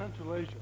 Central Asia.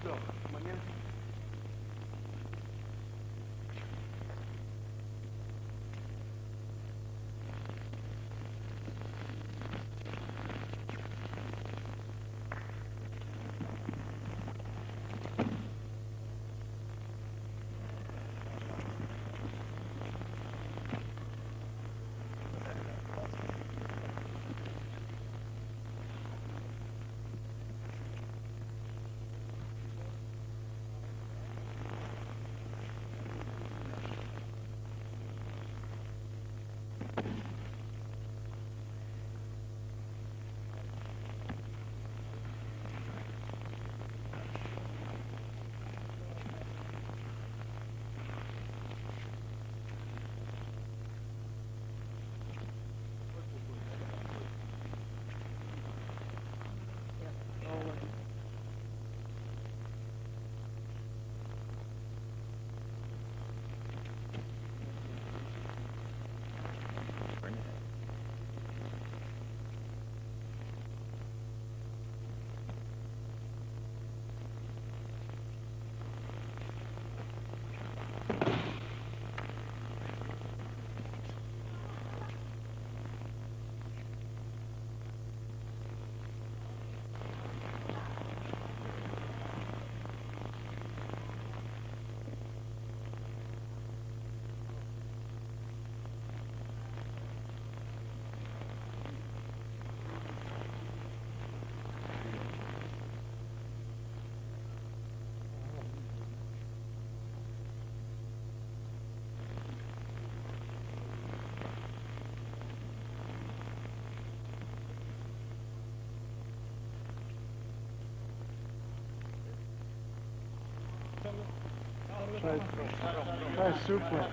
That's super.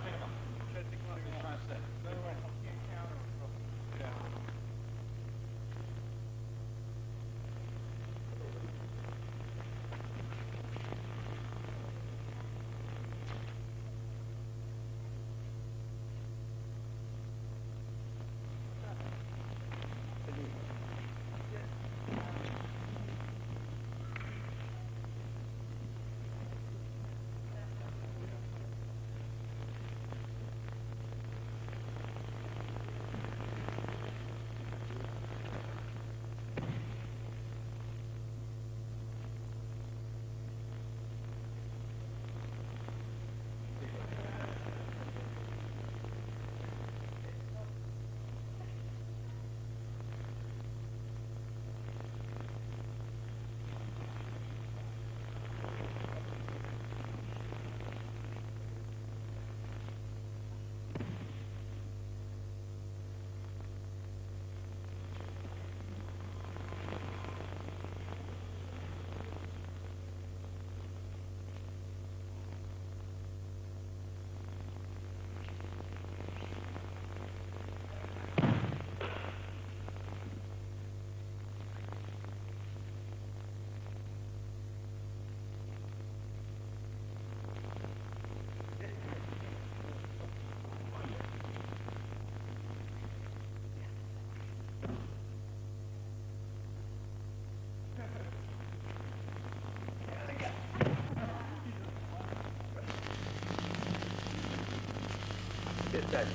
Get that.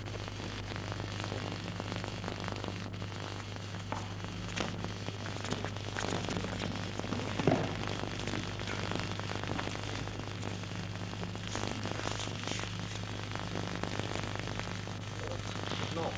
No.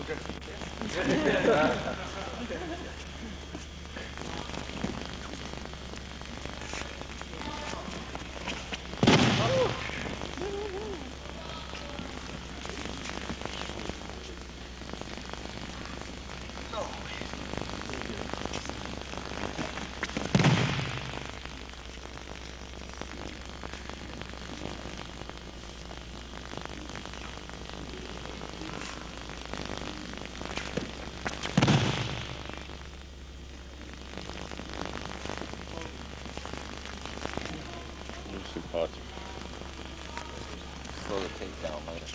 Slow the tape down later.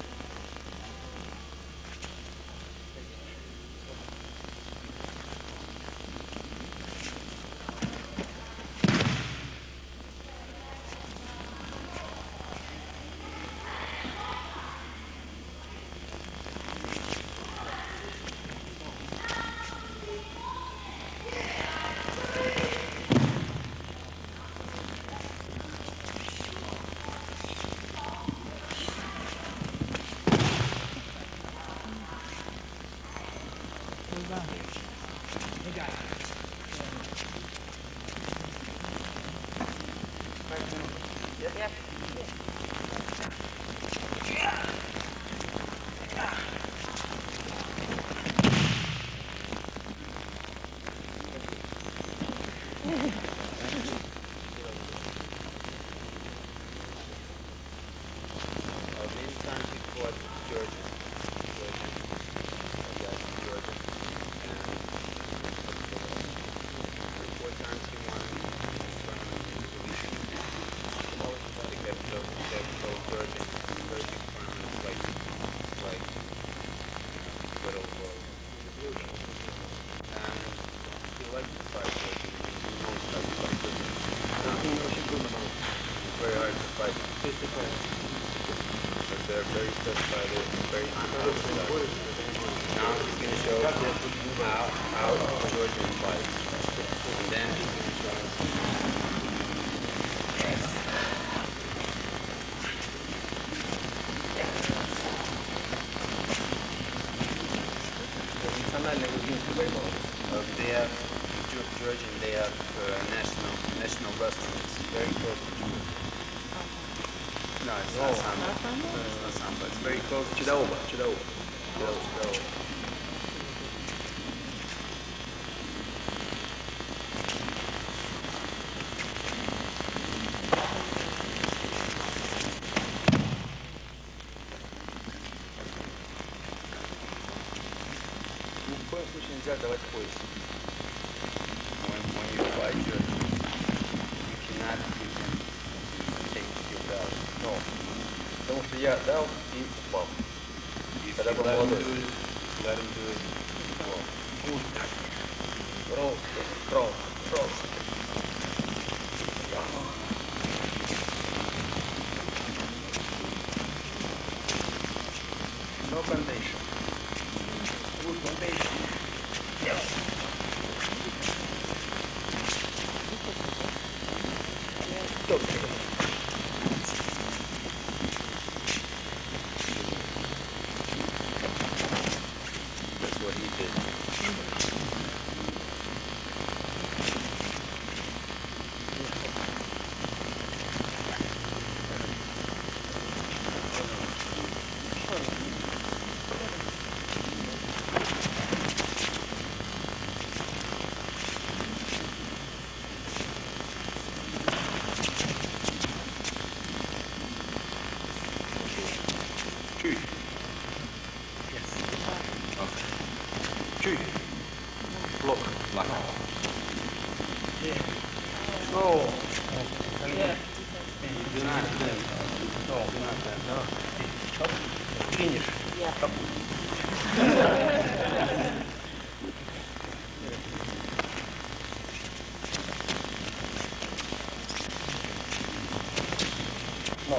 Very hard to fight. But they're very tough fighters, very unorthodox. Now he's going to show how Georgian fights. And then he's going to show us. They have Georgian. They have national wrestling. It's very close to judo. No, it's not sambo. It's not sambo. It's very close to Чидаоба. judo. Ни в коем случае нельзя давать пояс. When you fight Georgian, you cannot give him take your belt. Но, потому что я дал и упал. If Когда you был let him молодой. do it, let him do it. Просто. No foundation. Good foundation. Yes. Только. That's what he did. Чуть. Чуть. Блок. No. Do not bend. No. Do not bend. Финиш. No.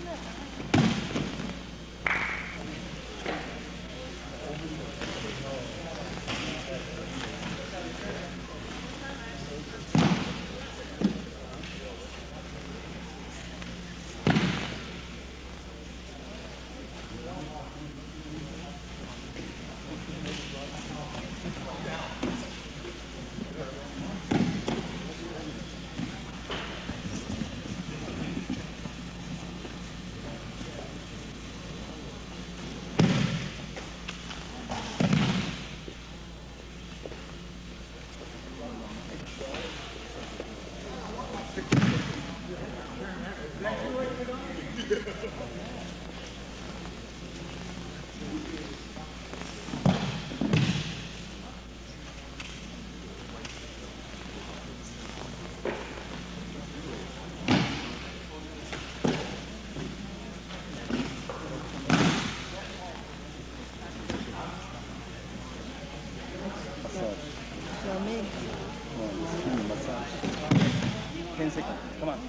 10 seconds. Come on.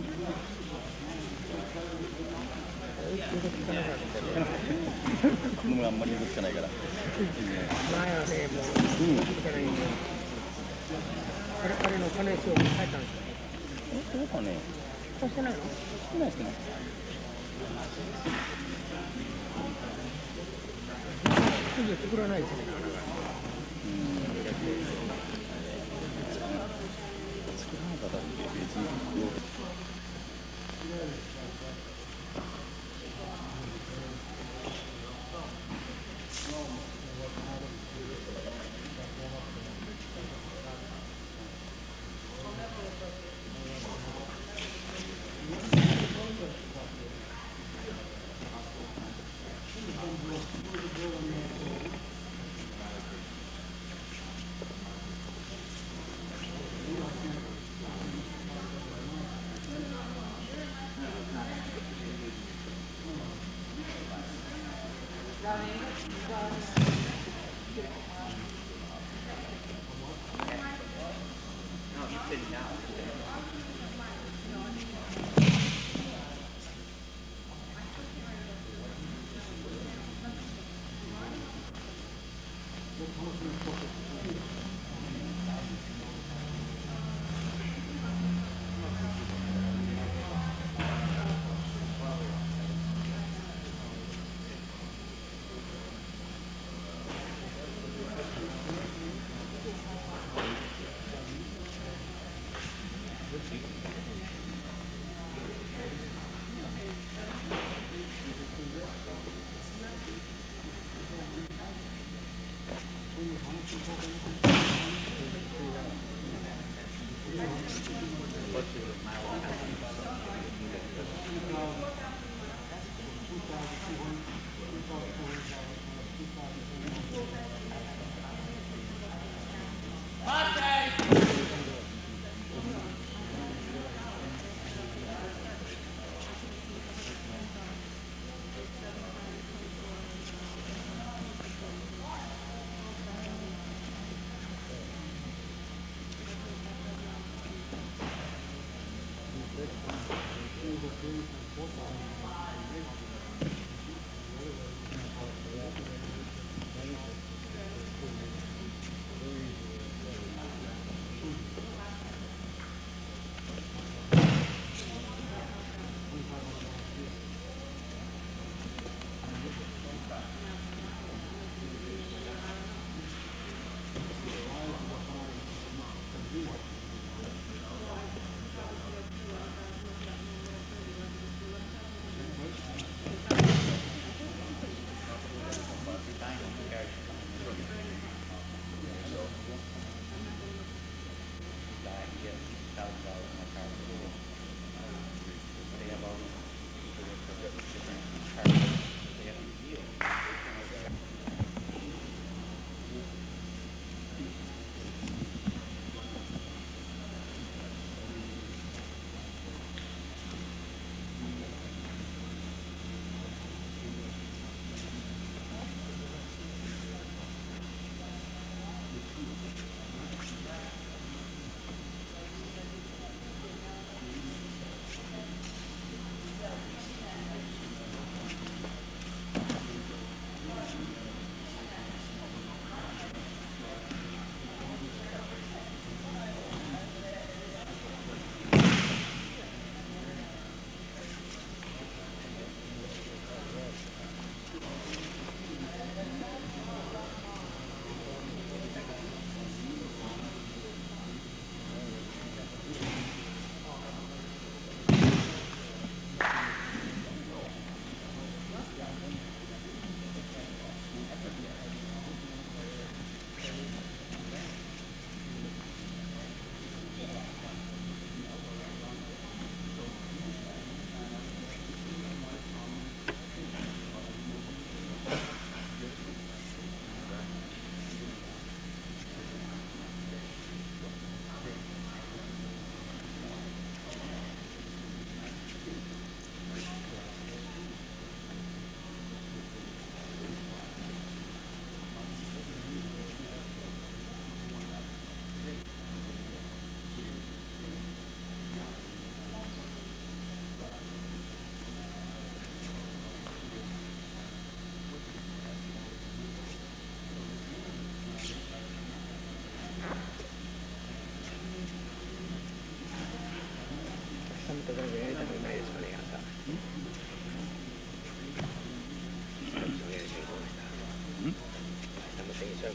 子供があんまり動かないから。 前はね、もう、動かないんで。あれの金賞に帰ったんですか？ どうかね。 してないの？ してないしてない。 すぐ作らないですね。 作らなかったっけ別に。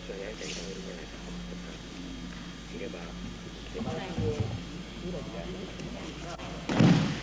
ちはやりたい人もいるじゃないですか。いれば、でまずユーロみたいな。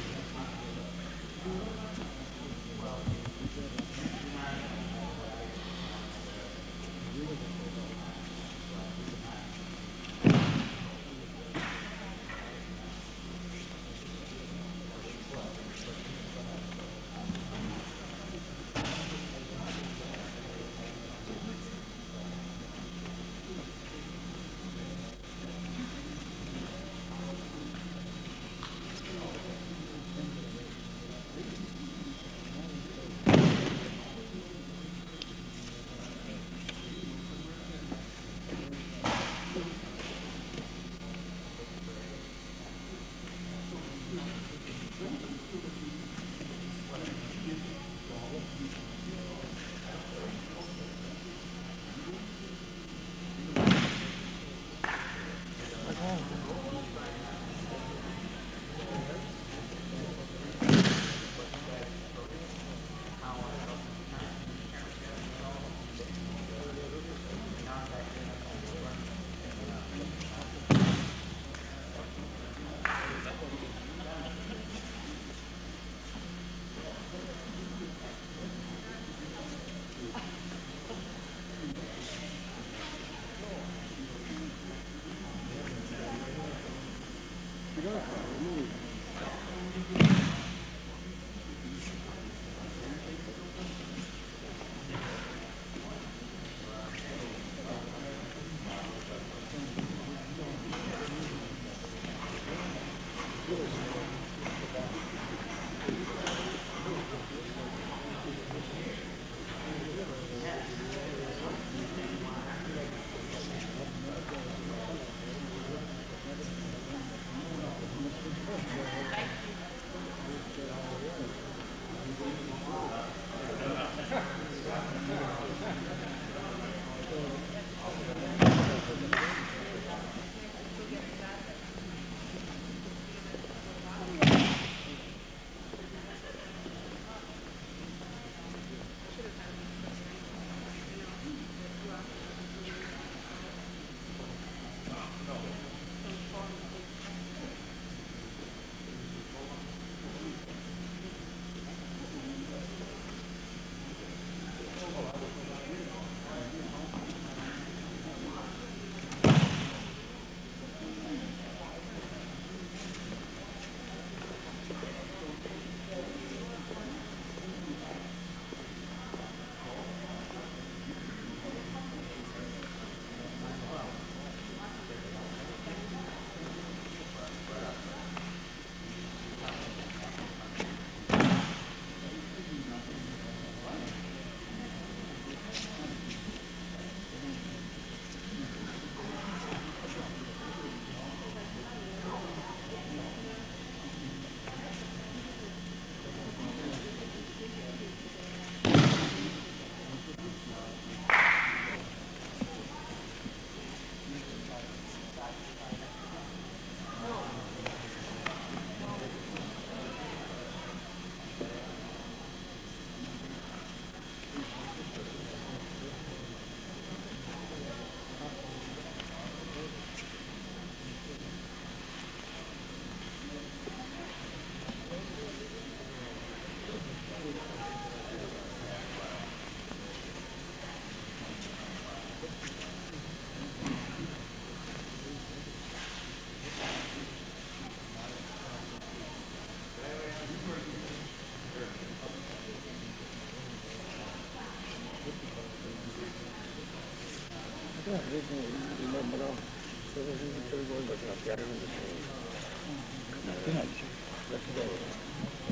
別に今まだそれでゴールドってやれるんですよ。 やってないでしょ。 やってないです。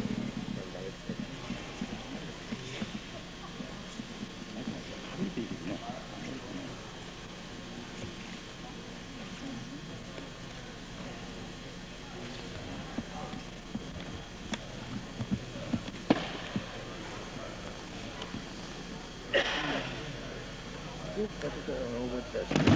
歩いていけるね。 どっかと覚えてたやつ。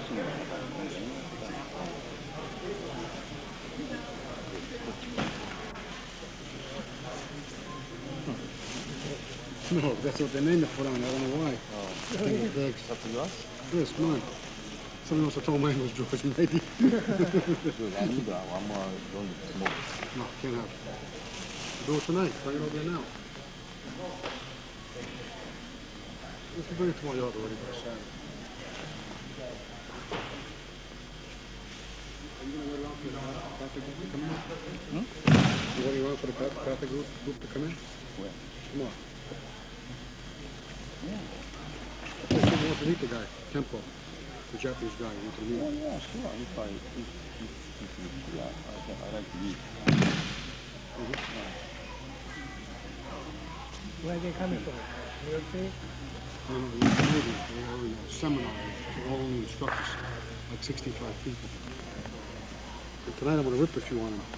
しいのかな。 No, that's what they named it for down there. I don't know why. That's yours? Yes, mine. Someone else told mine was George, maybe. Good. I need one more long smoke. No, can't have it. Do it tonight. Bring it over there now. You can bring it to my yard already by Saturday. Are you going to wait around for the Catholic group to come in? You waiting around for the Catholic group to come in? Where? Come on. Yeah. I think you want to meet the guy, Tempo, the Japanese guy. You want to meet Oh, him. yeah, sure. Yeah, I like to eat. Where are they coming from? New York City? No, he's Canadian. They are in a seminar for all the instructors, like 65 people. And tonight I'm going to rip a few on him.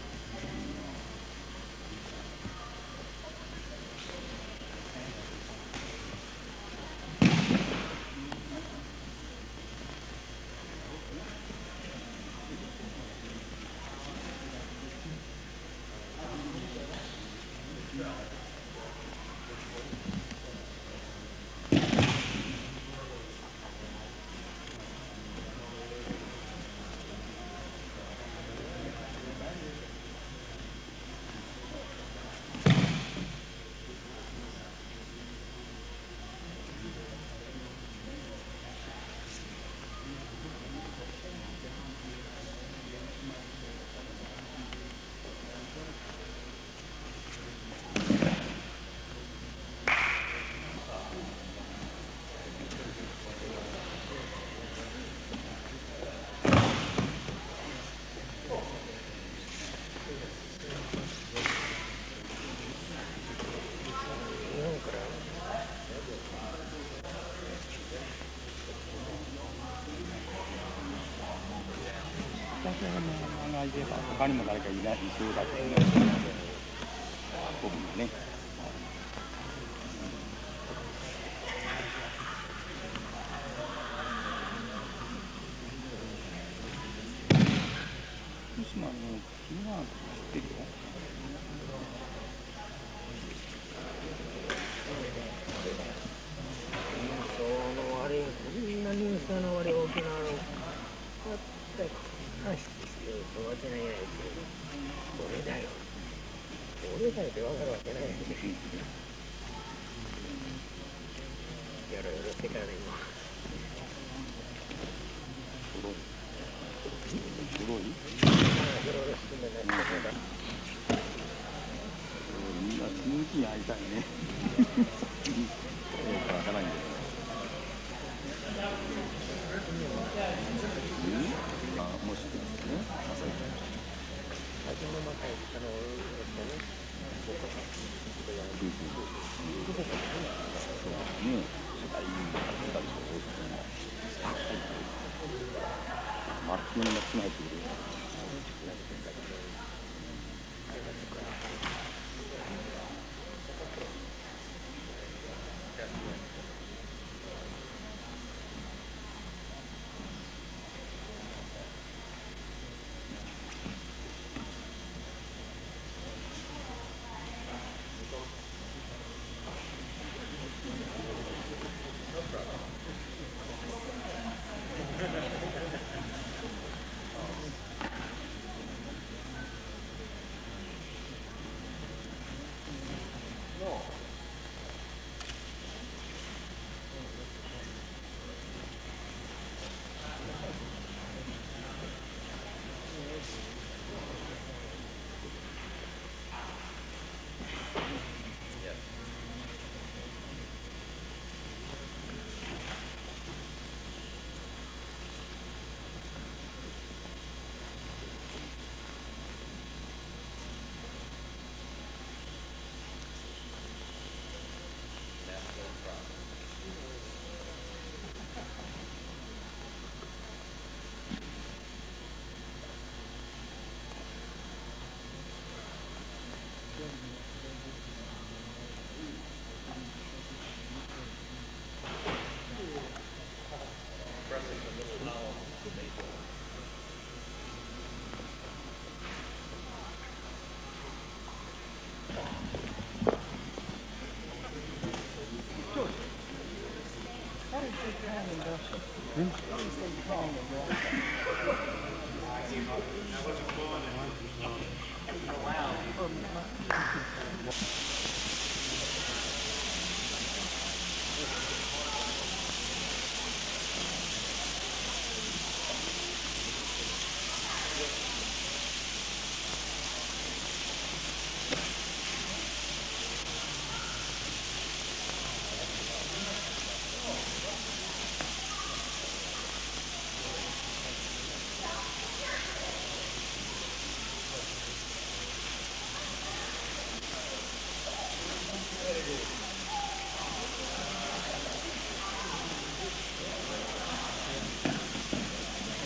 他にも誰かいないそうだとね。僕もね。福島の君は知ってるよ。 あれ、こんなニュースのあれ沖縄の話してるわけないやつ。これだよ。これだよって分かるわけないやつ。よろよろしてからね、今。 すごい。 よろよろしてんだね。 みんな続きに会いたいね。よくわからないんだけど。あ、もしね、朝行きました。 初めの若い人のね、 そうね、世界に買ったでしょ、マックの夏に入ってくる。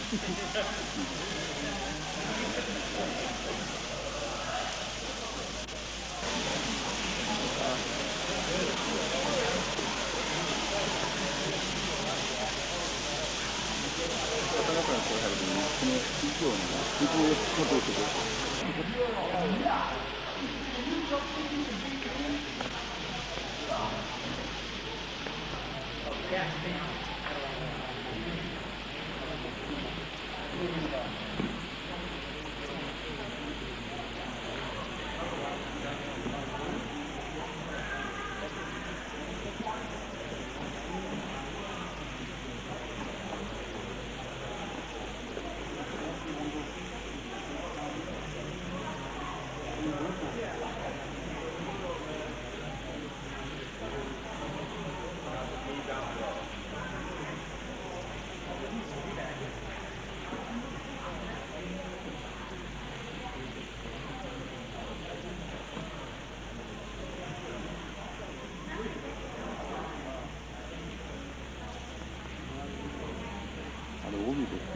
だからこうやるとこの以上の水をどうする。帯ですよ。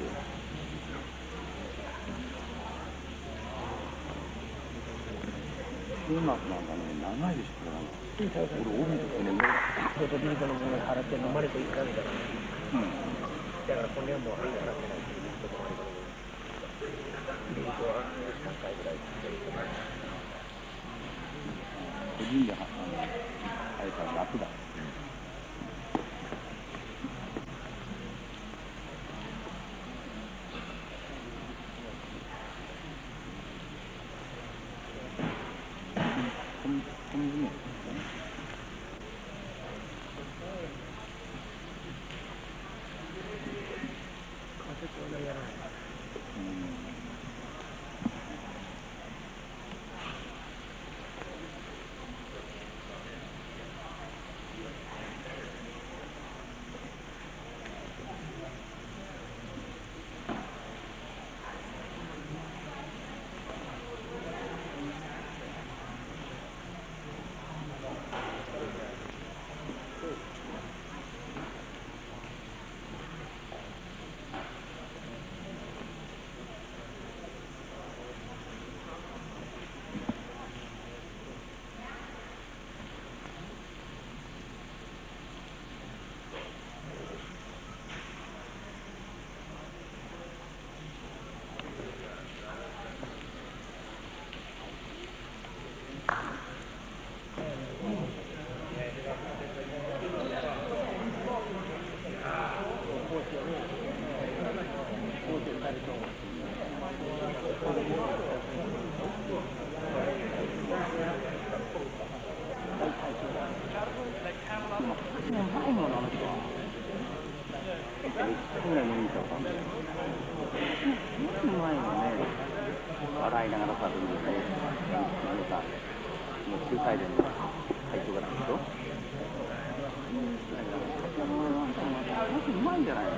週末なんかね、長いでしょ、これ。俺、帯ですね、 ちょうどビートのもの払って飲まれていかないからね。だからこれはもう払ってないっていうこともあるから、ビートは3回ぐらいしてるとか。 個人であれから楽だ。笑いながらさ、仲裁での会長がなんでしょ。うまいんじゃないの。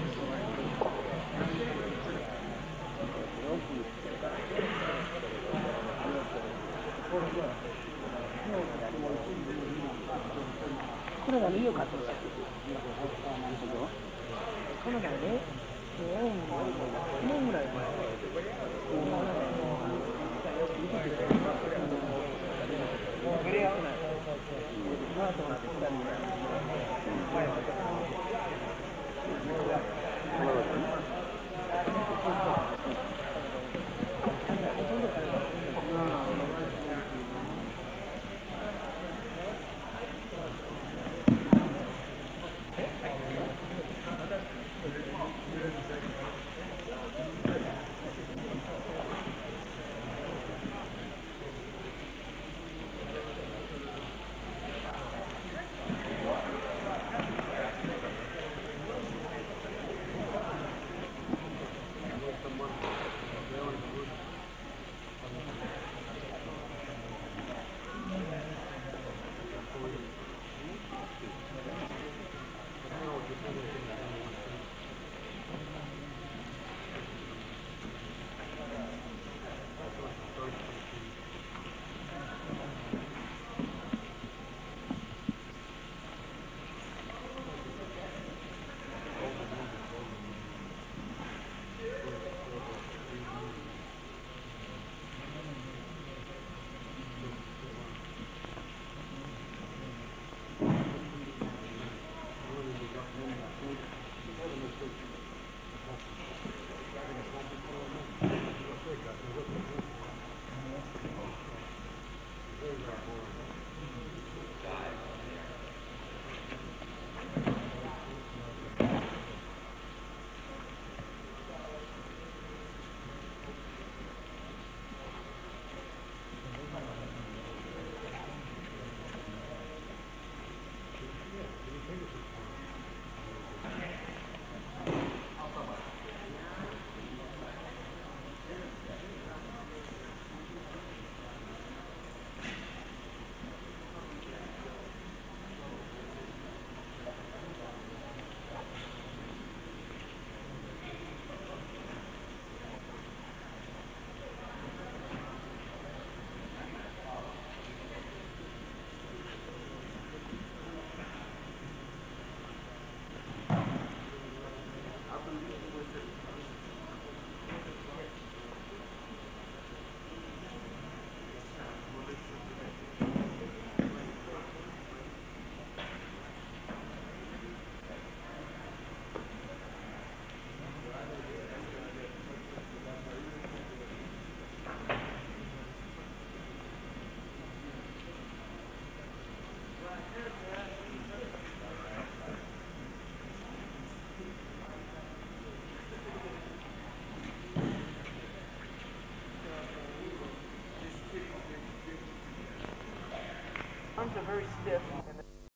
これが家を買ってるから。この前ね、4年ぐらい前。 うん